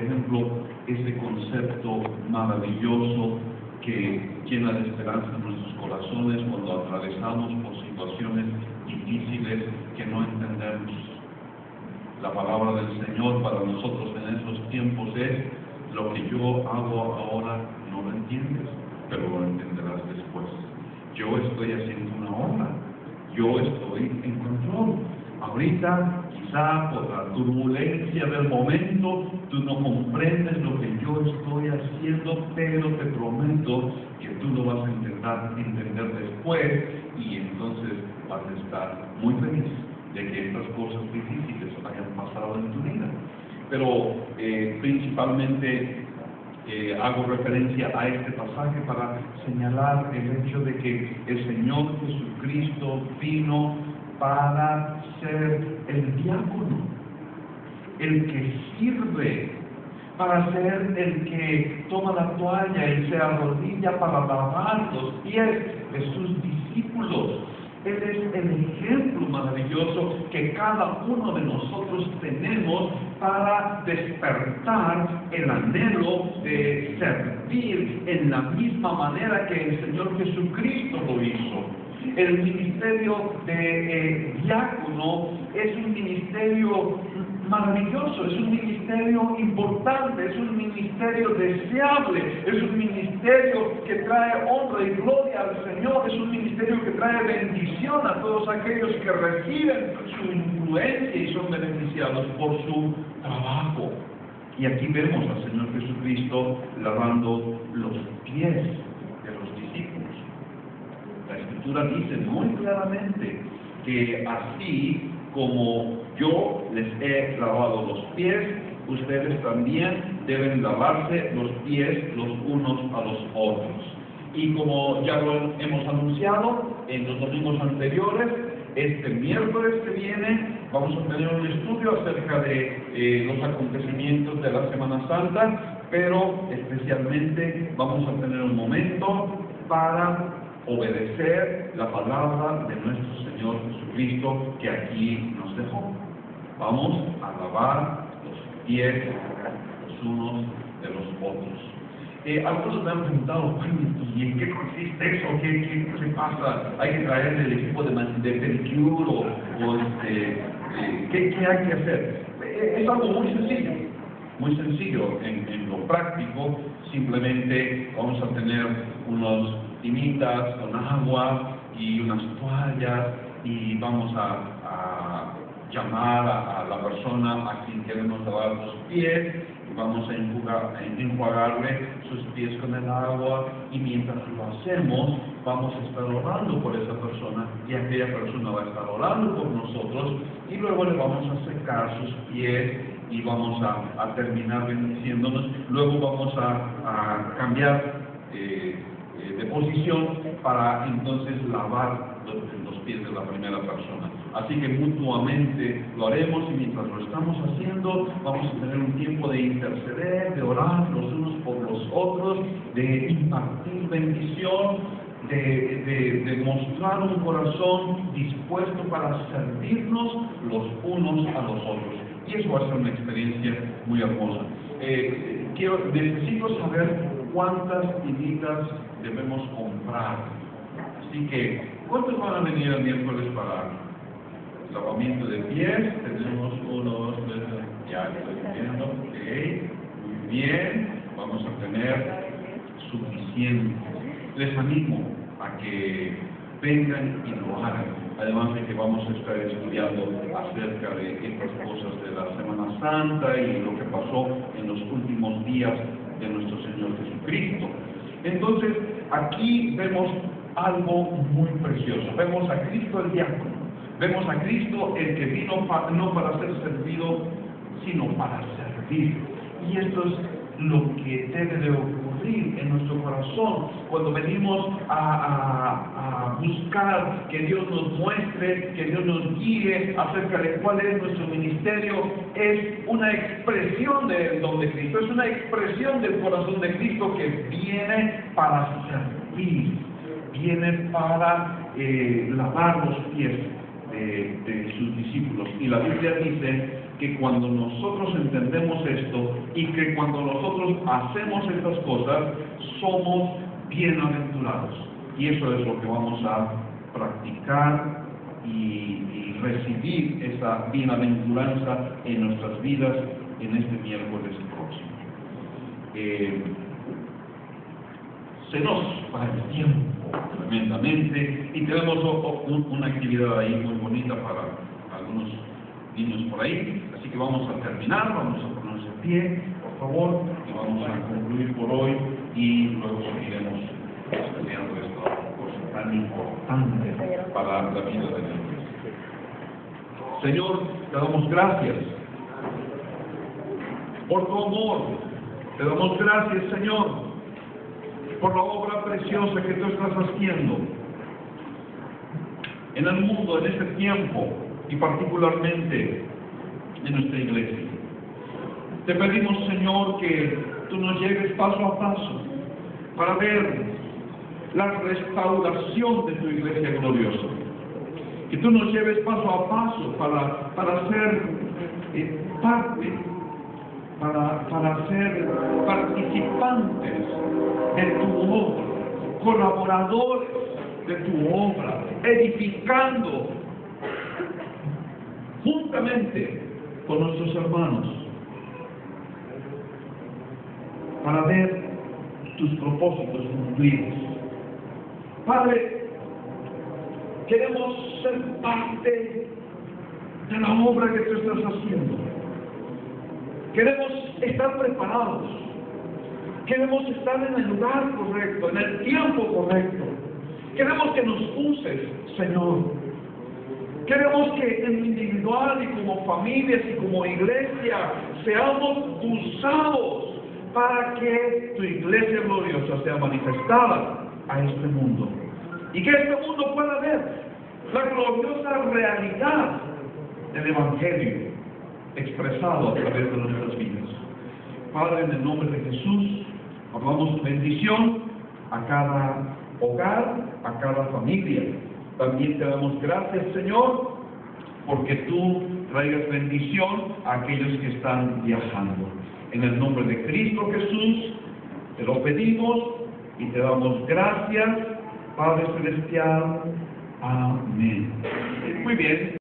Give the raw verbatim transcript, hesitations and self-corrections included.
ejemplo, ese concepto maravilloso que llena de esperanza en nuestros corazones cuando atravesamos por situaciones difíciles que no entendemos. La palabra del Señor para nosotros en esos tiempos es: lo que yo hago ahora no lo entiendes, pero lo entenderás después. Yo estoy haciendo una obra, yo estoy en control. Ahorita, quizá por la turbulencia del momento, tú no comprendes lo que yo estoy haciendo, pero te prometo que tú lo vas a intentar entender después, y entonces vas a estar muy feliz de que estas cosas difíciles hayan pasado en tu vida. Pero eh, principalmente eh, hago referencia a este pasaje para señalar el hecho de que el Señor Jesucristo vino para ser el diácono, el que sirve, para ser el que toma la toalla y se arrodilla para lavar los pies de sus discípulos. Él es el ejemplo maravilloso que cada uno de nosotros tenemos para despertar el anhelo de servir en la misma manera que el Señor Jesucristo lo hizo. El ministerio de eh, diácono es un ministerio maravilloso, es un ministerio importante, es un ministerio deseable, es un ministerio que trae honra y gloria al Señor, es un ministerio que trae bendición a todos aquellos que reciben su influencia y son beneficiados por su trabajo. Y aquí vemos al Señor Jesucristo lavando los pies de los discípulos. La Escritura dice muy claramente que así como yo les he lavado los pies, ustedes también deben lavarse los pies los unos a los otros. Y como ya lo hemos anunciado en los domingos anteriores, este miércoles que viene vamos a tener un estudio acerca de eh, los acontecimientos de la Semana Santa, pero especialmente vamos a tener un momento para obedecer la palabra de nuestro Señor Jesucristo que aquí nos dejó. Vamos a lavar los pies los unos de los otros. Eh, algunos me han preguntado: ¿y en qué consiste eso? ¿Qué, qué, qué se pasa? ¿Hay que traer el equipo de, de pedicure o, o este, eh, ¿qué, qué hay que hacer? Eh, es algo muy sencillo, muy sencillo en, en lo práctico. Simplemente vamos a tener unos tinitas con agua y unas toallas y vamos a, a llamar a, a la persona a quien queremos lavar los pies y vamos a enjuagar, a enjuagarle sus pies con el agua, y mientras lo hacemos vamos a estar orando por esa persona y aquella persona va a estar orando por nosotros, y luego le vamos a secar sus pies y vamos a, a terminar bendiciéndonos. Luego vamos a, a cambiar eh, eh, de posición para entonces lavar los, los pies de la primera persona. Así que mutuamente lo haremos, y mientras lo estamos haciendo vamos a tener un tiempo de interceder, de orar los unos por los otros, de impartir bendición, de, de, de mostrar un corazón dispuesto para servirnos los unos a los otros. Y eso va a ser una experiencia muy hermosa. Eh, quiero, necesito saber cuántas tinitas debemos comprar. Así que, ¿cuántos van a venir el miércoles para lavamiento de pies? Tenemos unos, ya estoy viendo, ok, muy bien, vamos a tener suficiente. Les animo a que vengan y lo hagan. Además de que vamos a estar estudiando acerca de estas cosas de la Semana Santa y lo que pasó en los últimos días de nuestro Señor Jesucristo. Entonces, aquí vemos algo muy precioso. Vemos a Cristo el diácono. Vemos a Cristo el que vino pa, no para ser servido, sino para servir. Y esto es lo que debe de ocurrir en nuestro corazón cuando venimos a, a, a buscar que Dios nos muestre, que Dios nos guíe acerca de cuál es nuestro ministerio. Es una expresión del don de Cristo, es una expresión del corazón de Cristo que viene para servir, viene para eh, lavar los pies de, de sus discípulos. Y la Biblia dice que cuando nosotros entendemos esto y que cuando nosotros hacemos estas cosas, somos bienaventurados. Y eso es lo que vamos a practicar y, y recibir esa bienaventuranza en nuestras vidas en este miércoles próximo. Eh, se nos va el tiempo tremendamente y tenemos o, o, una actividad ahí muy bonita para algunos niños por ahí, así que vamos a terminar, vamos a ponernos de pie, por favor, y vamos a concluir por hoy y luego seguiremos estudiando esta cosa tan importante para la vida de la iglesia. Señor, te damos gracias por tu amor, te damos gracias, Señor, por la obra preciosa que tú estás haciendo en el mundo, en este tiempo, y particularmente en nuestra iglesia. Te pedimos, Señor, que tú nos lleves paso a paso para ver la restauración de tu iglesia gloriosa. Que tú nos lleves paso a paso para, para ser eh, parte, para, para ser participantes de tu obra, colaboradores de tu obra, edificando juntamente con nuestros hermanos para ver tus propósitos cumplidos. Padre, queremos ser parte de la obra que tú estás haciendo. Queremos estar preparados. Queremos estar en el lugar correcto, en el tiempo correcto. Queremos que nos uses, Señor. Queremos que en lo individual y como familias y como iglesia seamos usados para que tu iglesia gloriosa sea manifestada a este mundo. Y que este mundo pueda ver la gloriosa realidad del Evangelio expresado a través de nuestras vidas. Padre, en el nombre de Jesús, hablamos bendición a cada hogar, a cada familia. También te damos gracias, Señor, porque tú traigas bendición a aquellos que están viajando. En el nombre de Cristo Jesús, te lo pedimos y te damos gracias, Padre Celestial. Amén. Muy bien.